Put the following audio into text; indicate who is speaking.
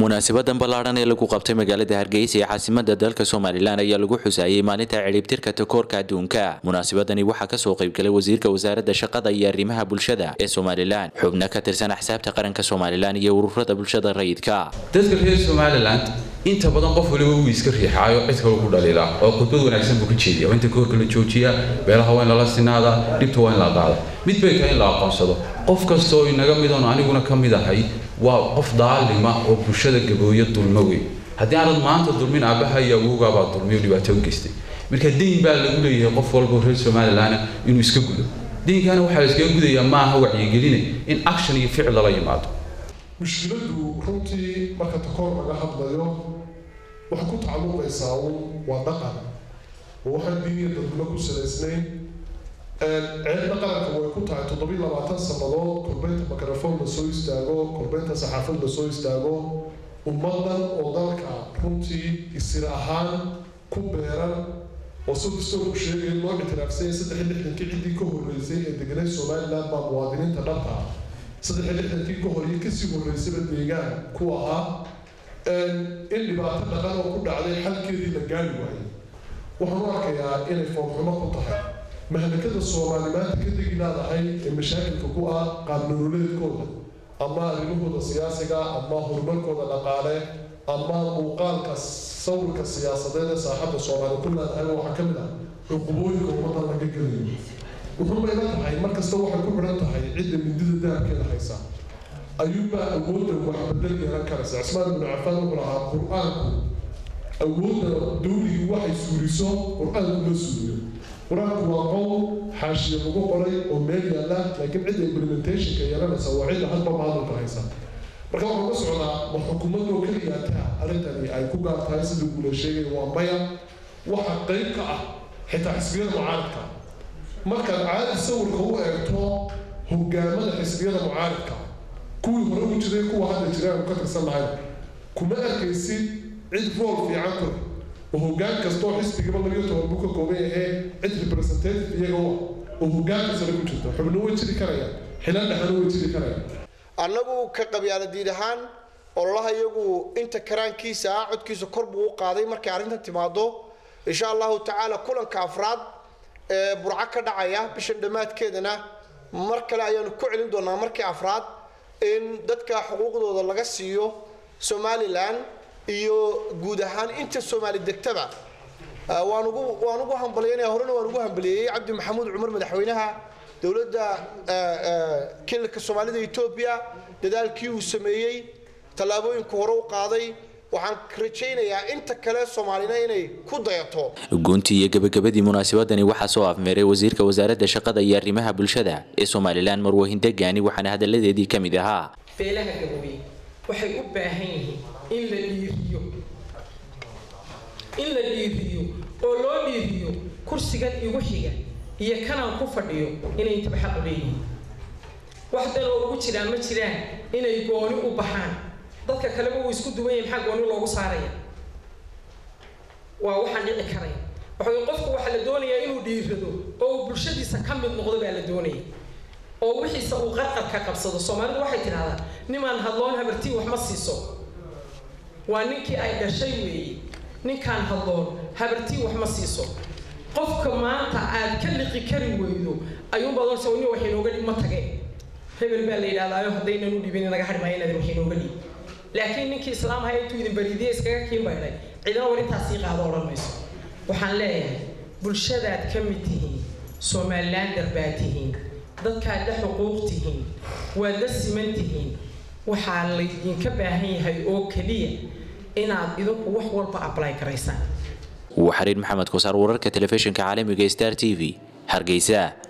Speaker 1: munaasabadan ballaaran ee lagu qabtay magaalada Hargeysa ee caasimadda dalka Soomaaliland ayaa lagu xusaayay maalinta ciribtirka takoorka adduunka. Munaasabadani waxaa ka soo qayb galay wasiirka wasaaradda shaqada iyo arrimaha bulshada ee Soomaaliland, xubno ka tirsan axsaabta qaranka Soomaaliland iyo ururada bulshada rayidka.
Speaker 2: Dadka reer Soomaaliland inta badan qof waliba uu iska riixayo cid kale ku dhaliila oo khudbad wanaagsan buu ku jeediyaa inta koorka la joojiya beelaha waa in la sinaada dhibta waa in la qaado mid bay tahay in la aqoonsado qof kasto oo inaga mid oo aniguna ka mid ahay waa qof daalima oo bulshada gabooyo dulmoway haddii aanad maanta dulmin aabaha iyo awowga baa dulmiyo dhibaato u geystay marka deyn baa lagu leeyahay qof walba reer Soomaaliland inuu iska gudo deegaana waxa la iska gudayaa ma aha wacyigelin in action iyo ficil la yimaado
Speaker 3: mushkiladu runtii marka takoor laga hadlayo waxa ku tacalluqaysaa waa dhaqan waxa diiniyada dadku ku saleysnayn cilmi qaranka way ku tahay 720 sanadood korbeynta mikrofon la soo istaago korbeynta saxaafadda la soo istaago ummadan oo dalka runtii isir ahaan ku beeran oo soo sheegay loo intiraafsay 36 cidii ka horeysay ee deganay Soomaaliland baa muwaadiniinta dhabta 36 ka horeeyay ka sii horeysay deegaan ku ahaa in dhibaato dhaqan oo ku dhacday halkeedii la gaari waayay waxaan arkayaa inay foolxumo ku tahay mahalakada Soomaaliland ka dignaadahay ee mashaakilka ku ah qaab nololeedkooda ama arrimahooda siyaasiga ama horumarkooda dhaqaale ama muuqaalka sawirka siyaasadeed ee saaxadda Soomaaliland waxa ka mid ah xuquuqooyinka ummadda laga geliyo wuxuu leeyahay markasta waxay ku xiran tahay cidda midida daabkeeda haysa ayuba awoodda wax bedel yeelan karaysa Usmaan ibn Affan wuxuu lahaa quraanku awoodda dawliga waxay suuriso quraanku ma suuriyo quraanku waa qowl xaashiyo lagu qoray oo meel yaala laakiin cidda implementation-ka yeelanaysa waa cidda hadba maamulka haysa marka waxaa ka socdaa xukuumadda oo kaliya taa arintani ay ku gaartahay sida uu la sheegay waa maya waxa qayb ka ah xitaa xisbiyada mucaaradka marka caadi sawirka u eegto hogaamada xisbiyada mucaaradka kuwii hore u jiray kuwa hadda jiraan ka tirsan lahayn kuma arkaysid cid fool fiican ku oo hoggaan kastoo xisbiga laga toban ka kooban yahay cid representative iyaga oo hoggaanka sare ku jirta xubno way jiri karayaan xilal dhaxal way jiri karayaan
Speaker 4: annagu ka qabyaaladiin ahaan Allah iyagu inta karaankiisa codkiisa kor buu u qaaday markay arrintan timaado insha Allah ta'ala kulanka afraad burca ka dhacaya bishan dhamaadkeedana mar kale ayaanu ku celin doonaa markii afraad in dadka xuquuqdooda laga siiyo Somaliland iyo guud ahaan inta Soomaali degtaba waan ugu hambalyeynaa horena waan ugu hambalyeeyay Cabdi Maxamuud Cumar madaxweynaha dawladda kilka Soomaalida Itoobiya dadaalkii uu sameeyay talaabooyinka hore u qaaday waxaan rajaynayaa inta kale Soomaalina inay ku dayato
Speaker 1: gunti iyo gabagabadii munaasabadani waxaa soo afmeeray wasiirka wasaaradda shaqada iyo arrimaha bulshada ee Soomaaliland Marwahin Degani waxaana hadaladeedii kamid ahaa
Speaker 5: beelaha gabooy waxay u baahan yihiin in la dhiiriyo oo loo dhiiriyo kursigan igu xiga iyo kanaan ku fadhiyo inay inta xaq u leeyihiin wax dal oo ugu jiraan ma jiraan inay gooni u baxaan dadka kale oo isku duwan yahay maxaa gooni loogu saaraya waa waxaan dhici karay qofku waxa la doonayaa inuu dhiirado oo bulshadiisa ka mid noqdo baa la doonayaa oo wixiisa uu qarqar ka qabsado Soomaalidu waxay tiraahdaa niman hadloon habartii wax ma siiso waa ninkii ay dhashay weeyay ninkan hadloon habartii wax ma siiso qofka maanta aad ka liqi kari weydo ayuu badan soo inuu wax inooga dhigma tagay hebel baa la yiraahdaa hadayna u dhibin naga xirmayna wax inooga dhig laakiin ninkii islaam hay intuu idin bariidiyay iskaga kiimayay cidina warintaas ii qaado oran mayso waxaan leeyahay bulshadaad ka mid tihiin Soomaaliland darbaatihiin dadka la xuquuq tihiin waa la siman tihiin waxa la idinka baahan yahay oo kaliya inaad idinku wax walba apply karaysaan
Speaker 1: وحرير محمد كوسار ورركة تلفزيون كعالمي Star TV Hargeysa.